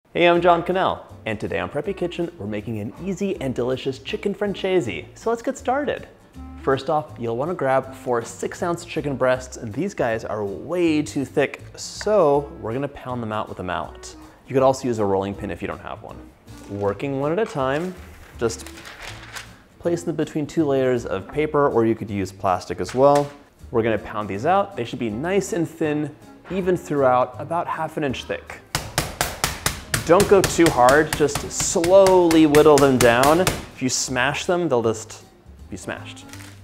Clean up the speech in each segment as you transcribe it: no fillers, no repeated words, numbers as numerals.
Hey, I'm John Cannell, and today on Preppy Kitchen, we're making an easy and delicious chicken francese. So let's get started. First off, you'll want to grab 4 6-ounce chicken breasts, and these guys are way too thick, so we're gonna pound them out with a mallet. You could also use a rolling pin if you don't have one. Working one at a time, just place them between 2 layers of paper, or you could use plastic as well. We're gonna pound these out. They should be nice and thin, even throughout, about 1/2 inch thick. Don't go too hard, just slowly whittle them down. If you smash them, they'll just be smashed.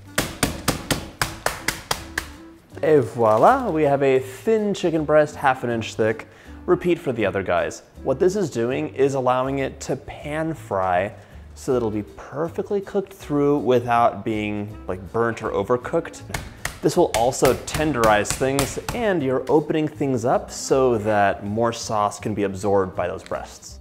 Et voila, we have a thin chicken breast, 1/2 inch thick. Repeat for the other guys. What this is doing is allowing it to pan fry so that it'll be perfectly cooked through without being like burnt or overcooked. This will also tenderize things, and you're opening things up so that more sauce can be absorbed by those breasts.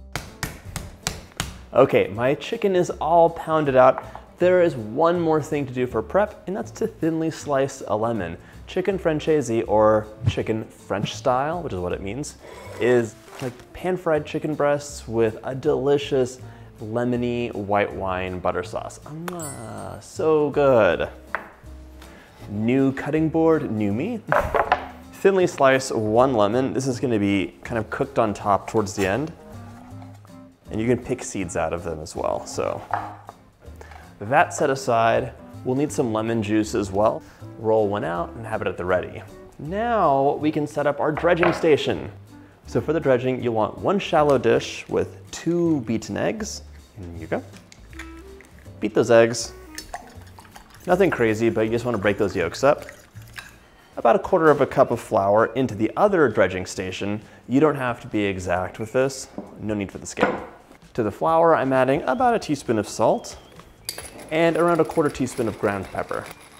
Okay, my chicken is all pounded out. There is one more thing to do for prep, and that's to thinly slice a lemon. Chicken Francese, or chicken French style, which is what it means, is like pan-fried chicken breasts with a delicious lemony white wine butter sauce. So good. New cutting board, new me. Thinly slice 1 lemon. This is gonna be kind of cooked on top towards the end. And you can pick seeds out of them as well. So that set aside, we'll need some lemon juice as well. Roll one out and have it at the ready. Now we can set up our dredging station. So for the dredging, you'll want 1 shallow dish with 2 beaten eggs. Here you go. Beat those eggs. Nothing crazy, but you just want to break those yolks up. About 1/4 cup of flour into the other dredging station. You don't have to be exact with this. No need for the scale. To the flour, I'm adding about 1 teaspoon of salt and around 1/4 teaspoon of ground pepper.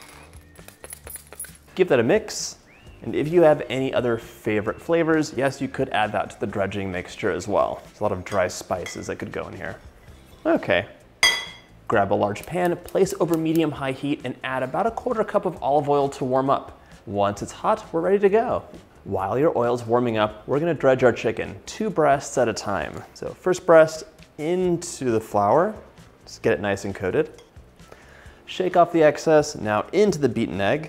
Give that a mix. And if you have any other favorite flavors, yes, you could add that to the dredging mixture as well. There's a lot of dry spices that could go in here. Okay. Grab a large pan, place over medium-high heat, and add about 1/4 cup of olive oil to warm up. Once it's hot, we're ready to go. While your oil's warming up, we're gonna dredge our chicken, 2 breasts at a time. So first breast into the flour, just get it nice and coated. Shake off the excess, now into the beaten egg.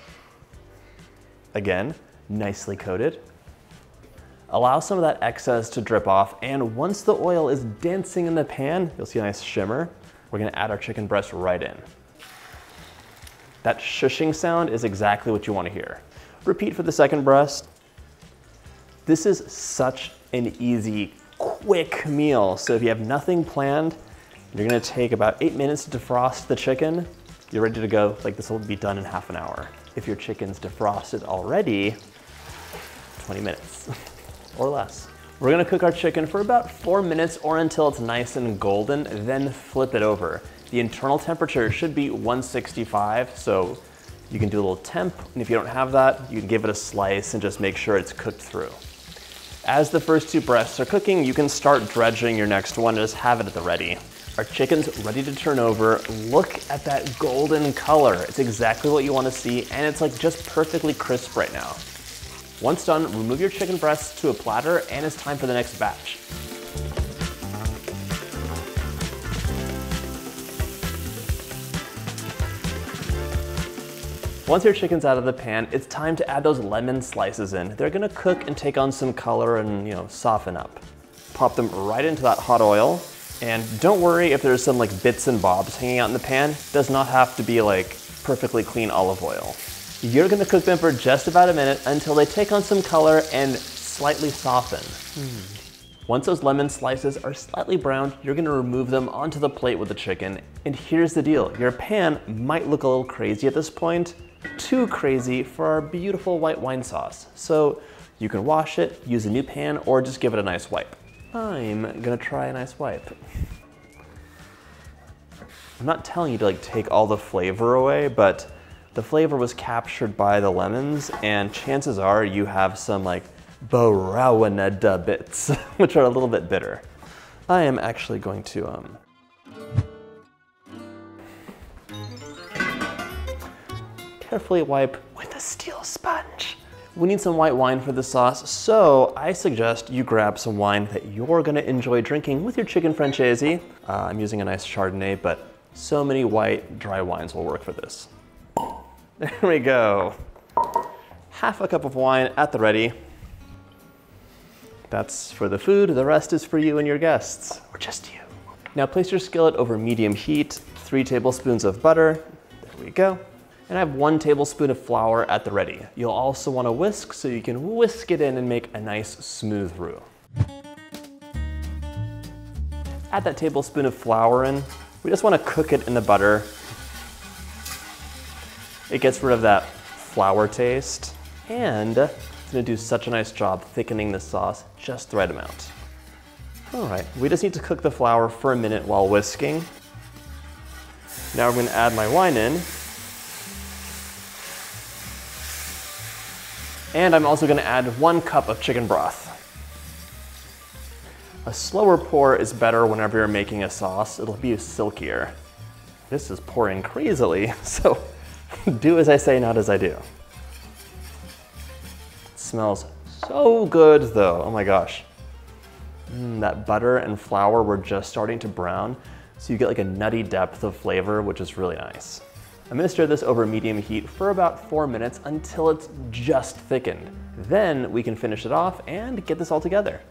Again, nicely coated. Allow some of that excess to drip off, and once the oil is dancing in the pan, you'll see a nice shimmer. We're gonna add our chicken breast right in. That shushing sound is exactly what you wanna hear. Repeat for the second breast. This is such an easy, quick meal. So if you have nothing planned, you're gonna take about 8 minutes to defrost the chicken. You're ready to go, like this will be done in 1/2 an hour. If your chicken's defrosted already, 20 minutes or less. We're gonna cook our chicken for about 4 minutes or until it's nice and golden, then flip it over. The internal temperature should be 165, so you can do a little temp, and if you don't have that, you can give it a slice and just make sure it's cooked through. As the first 2 breasts are cooking, you can start dredging your next one and just have it at the ready. Our chicken's ready to turn over. Look at that golden color. It's exactly what you wanna see, and it's like just perfectly crisp right now. Once done, remove your chicken breasts to a platter, and it's time for the next batch. Once your chicken's out of the pan, it's time to add those lemon slices in. They're gonna cook and take on some color and, soften up. Pop them right into that hot oil, and don't worry if there's some like bits and bobs hanging out in the pan. It does not have to be like perfectly clean olive oil. You're gonna cook them for just about a minute until they take on some color and slightly soften. Once those lemon slices are slightly browned, you're gonna remove them onto the plate with the chicken. And here's the deal, your pan might look a little crazy at this point, too crazy for our beautiful white wine sauce. So you can wash it, use a new pan, or just give it a nice wipe. I'm gonna try a nice wipe. I'm not telling you to like take all the flavor away, but the flavor was captured by the lemons, and chances are you have some like Borawanada bits, which are a little bit bitter. I am actually going to carefully wipe with a steel sponge. We need some white wine for the sauce, so I suggest you grab some wine that you're gonna enjoy drinking with your chicken francese. I'm using a nice Chardonnay, but so many white, dry wines will work for this. There we go. Half a cup of wine at the ready. That's for the food, the rest is for you and your guests, or just you. Now place your skillet over medium heat, 3 tablespoons of butter, there we go. And I have 1 tablespoon of flour at the ready. You'll also want to whisk so you can whisk it in and make a nice smooth roux. Add that tablespoon of flour in. We just want to cook it in the butter. It gets rid of that flour taste, and it's going to do such a nice job thickening the sauce just the right amount. All right, we just need to cook the flour for a minute while whisking. Now we're going to add my wine in. And I'm also gonna add 1 cup of chicken broth. A slower pour is better whenever you're making a sauce. It'll be silkier. This is pouring crazily, so do as I say, not as I do. It smells so good though, oh my gosh. That butter and flour were just starting to brown, so you get like a nutty depth of flavor, which is really nice. I'm gonna stir this over medium heat for about 4 minutes until it's just thickened. Then we can finish it off and get this all together.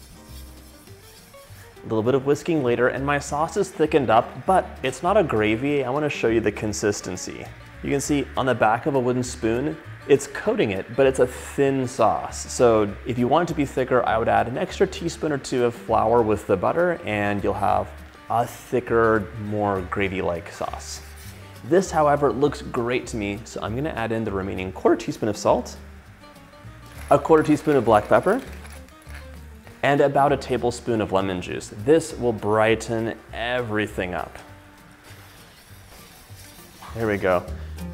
A little bit of whisking later and my sauce is thickened up, but it's not a gravy. I wanna show you the consistency. You can see on the back of a wooden spoon, it's coating it, but it's a thin sauce. So if you want it to be thicker, I would add an extra teaspoon or 2 of flour with the butter and you'll have a thicker, more gravy-like sauce. This, however, looks great to me, so I'm gonna add in the remaining 1/4 teaspoon of salt, a 1/4 teaspoon of black pepper, and about a tablespoon of lemon juice. This will brighten everything up. There we go.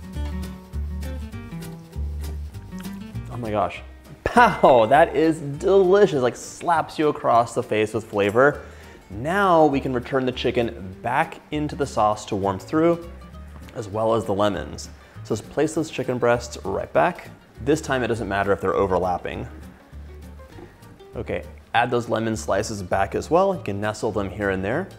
Oh my gosh. Pow, that is delicious, like slaps you across the face with flavor. Now we can return the chicken back into the sauce to warm through, as well as the lemons. So let's place those chicken breasts right back. This time it doesn't matter if they're overlapping. Okay, add those lemon slices back as well. You can nestle them here and there.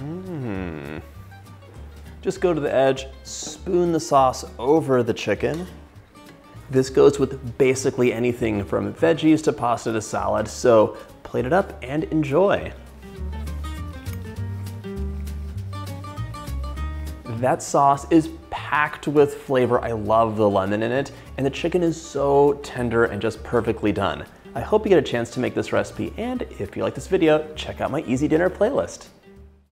Just go to the edge, spoon the sauce over the chicken. This goes with basically anything from veggies to pasta to salad, so plate it up and enjoy. That sauce is packed with flavor. I love the lemon in it, and the chicken is so tender and just perfectly done. I hope you get a chance to make this recipe, and if you like this video, check out my Easy Dinner playlist.